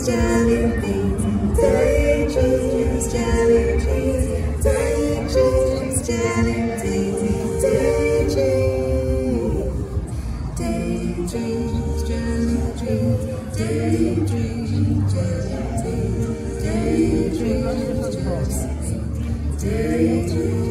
jelly beans, daydreams, jelly beans, daydreams, jelly beans, daydreams, daydreams, jelly beans, daydreams, jelly beans, daydreams, daydreams.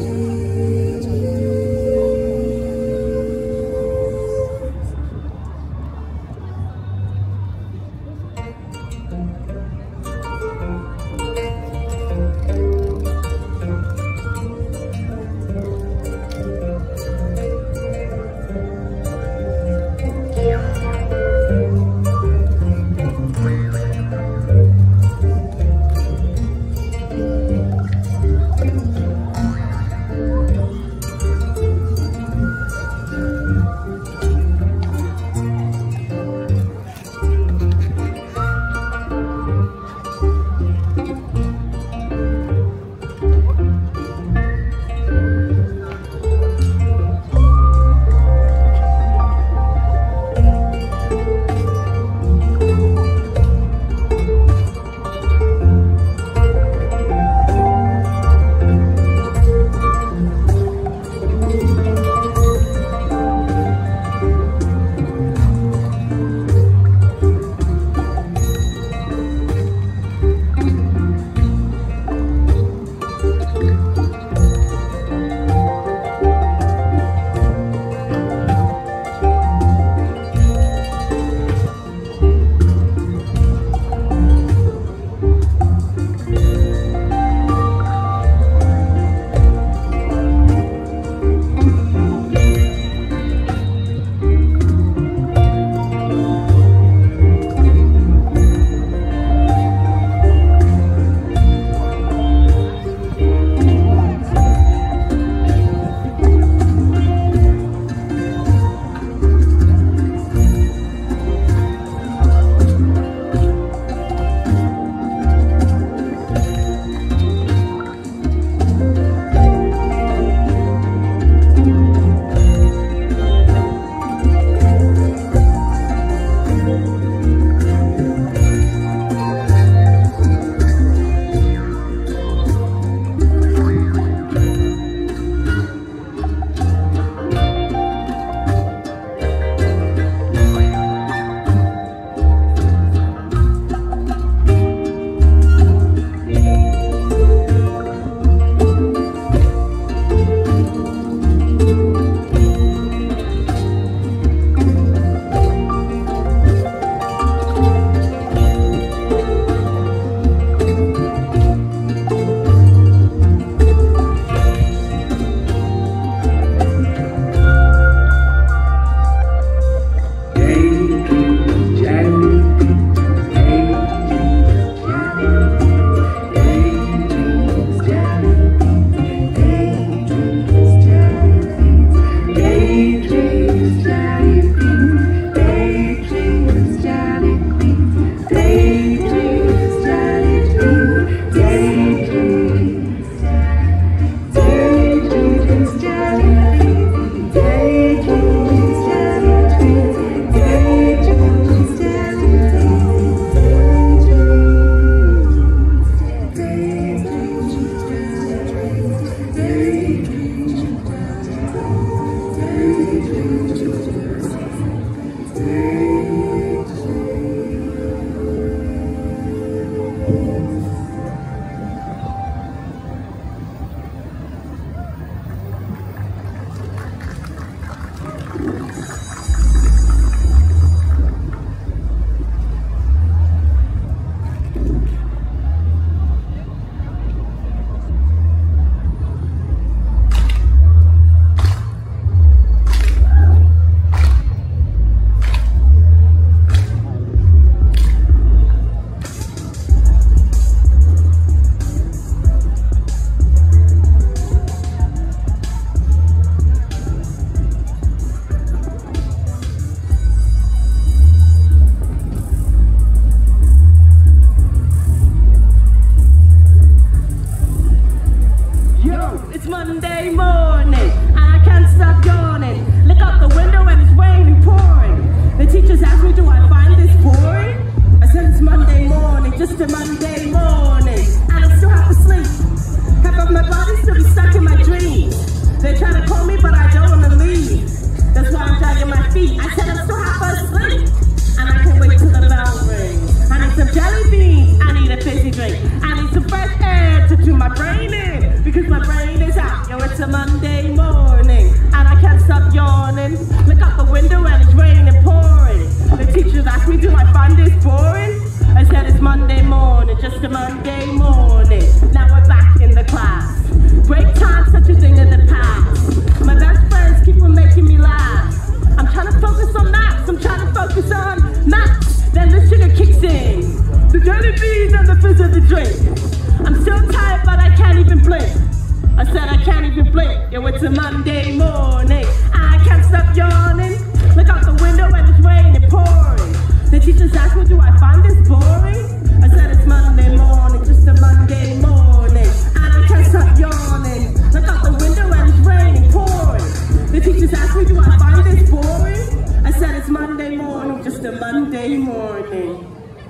just a Monday morning, and I'm still half asleep. Half of my body still be stuck in my dreams. They're trying to call me, but I don't want to leave. That's why I'm dragging my feet. I said I'm still half asleep, and I can't wait till the bell rings. I need some jelly beans, I need a fizzy drink. I need some fresh air to tune my brain in, because my brain is out. Yo, it's a Monday morning, and I can't stop yawning. Look out the window and it's raining and pouring. The teachers asked me, do I find this boring? I said it's Monday morning, just a Monday morning. Now we're back in the class. Break time, such a thing of the past. My best friends keep on making me laugh. I'm trying to focus on maths, I'm trying to focus on maths. Then the sugar kicks in, the jelly beans and the fizz of the drink. I'm still tired, but I can't even blink. I said I can't even blink. Yo, it's a Monday morning, I can't stop yawning. Look out the window and it's raining and pouring. The teachers asked me, do I find this boring? I said it's Monday morning, just a Monday morning, and I can't stop yawning. Look out the window and it's raining and pouring. The teachers asked me, do I find this boring? I said it's Monday morning, just a Monday morning.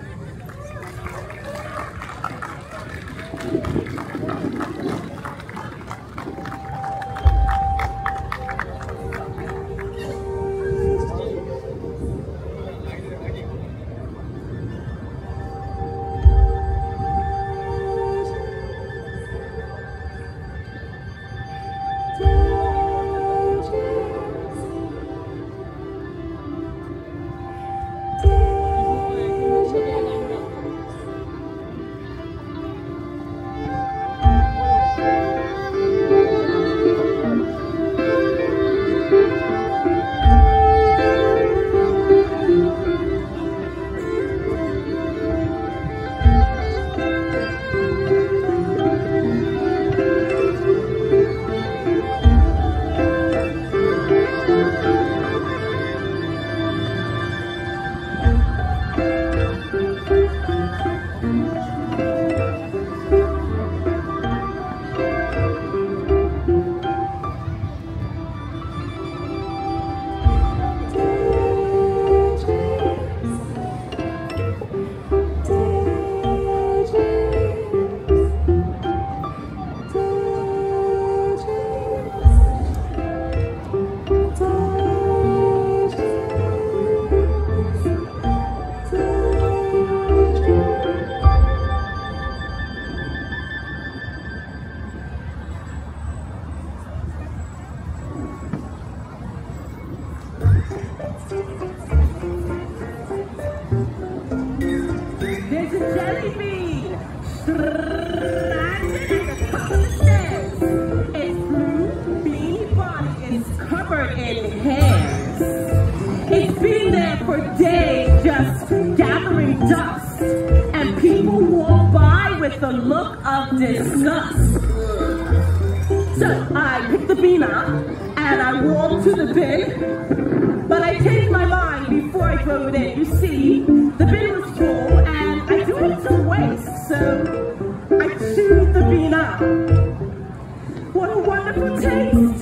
There's a jelly bean. Its blue beanie body is covered in hairs. It's been there for days, just gathering dust, and people walk by with a look of disgust. So I picked the bean up and I walked to the bin, but I changed my mind before I threw it in. You see, the bin was full and I do it to waste, so I chewed the bean up. What a wonderful taste!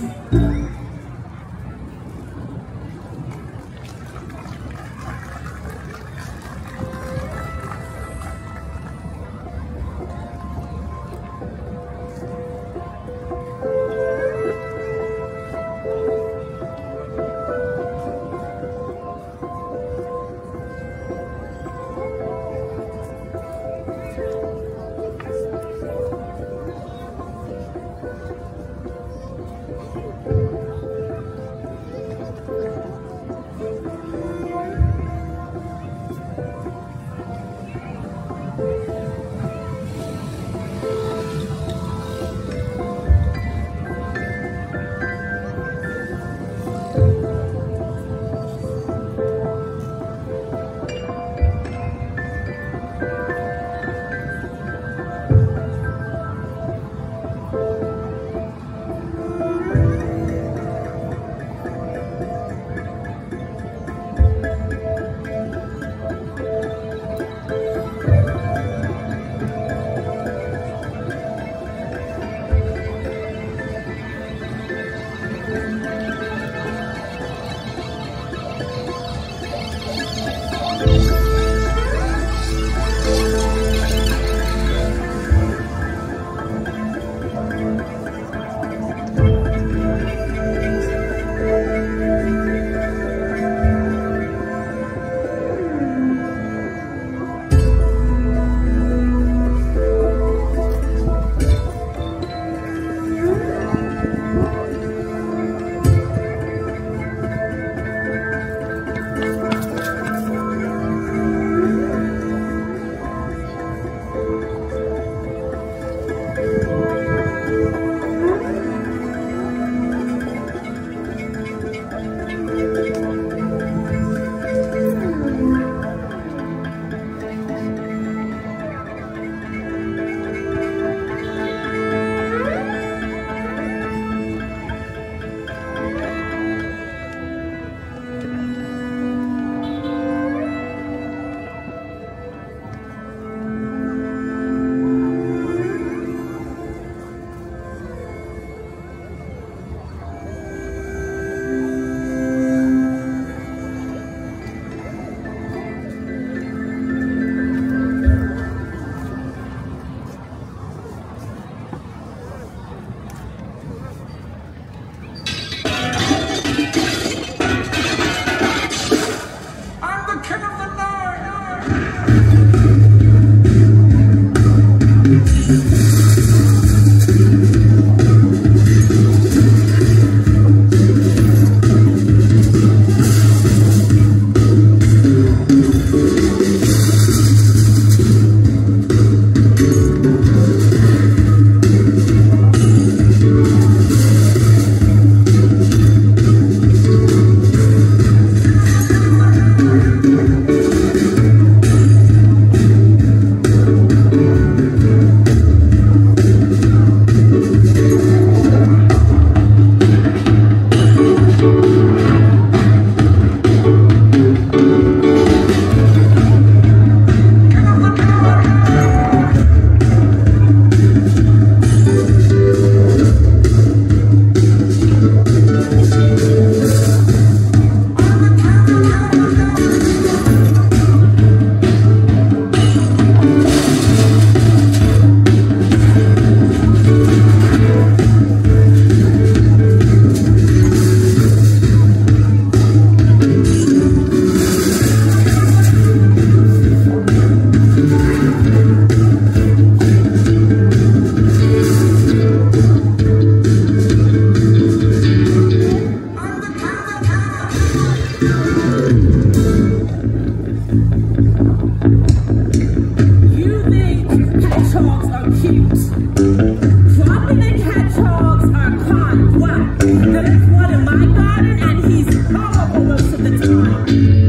are cute. Prominent hedgehogs are kind. Wow, there is one in my garden and he's horrible most of the time.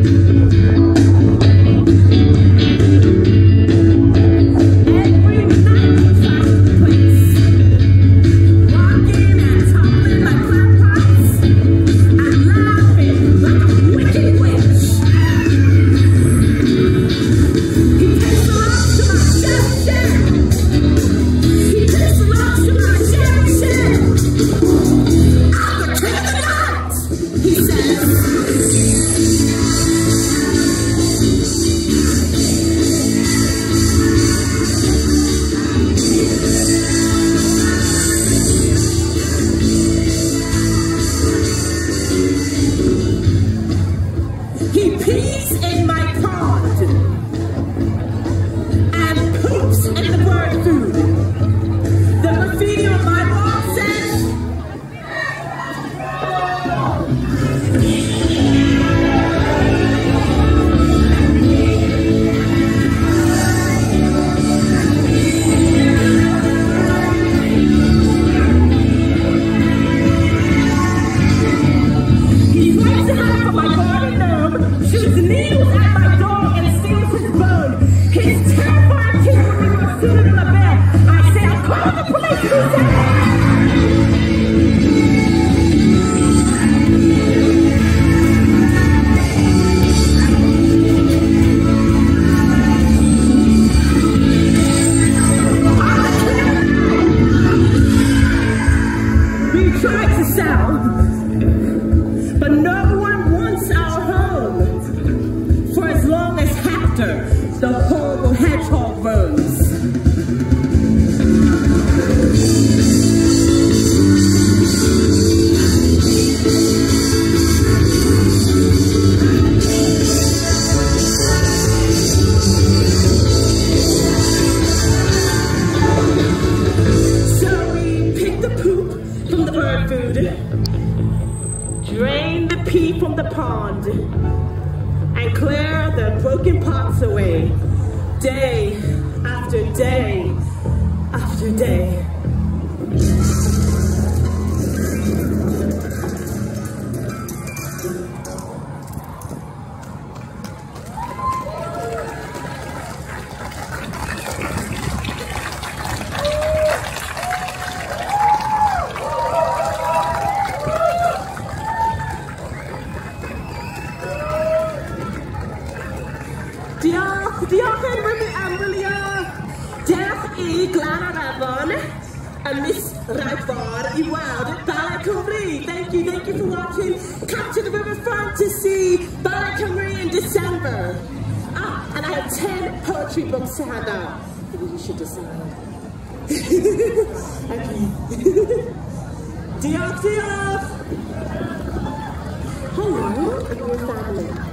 Every night he tries to place, rocking and toppling like plant pots and laughing like a wicked witch. He takes a lot to my chef. He takes a lot to my chef. I'm the king of the night, he says. He pees in my pond and poops in the bird food. The graffiti on my wall says, he plays the hat for my garden gnome, shoots needles at my dog and steals his bone. His terrifying kids when we were sitting in the bed. I say, I'll call the police, he said. We tried to sell, but no one wants our home for as long as Hector, the horrible hedgehog, roams. So we pick the poop from the bird food, drain the pee from the pond, and clear the broken pots away, day after day after day. Diolch i Glan ar Afon and Miss Ragford i weld Ballet Cymru. Thank you for watching. Come to the riverfront to see Ballet Cymru in December. And I have 10 poetry books to hand out. Maybe you should decide. Okay. Diolch. Hello, and your family.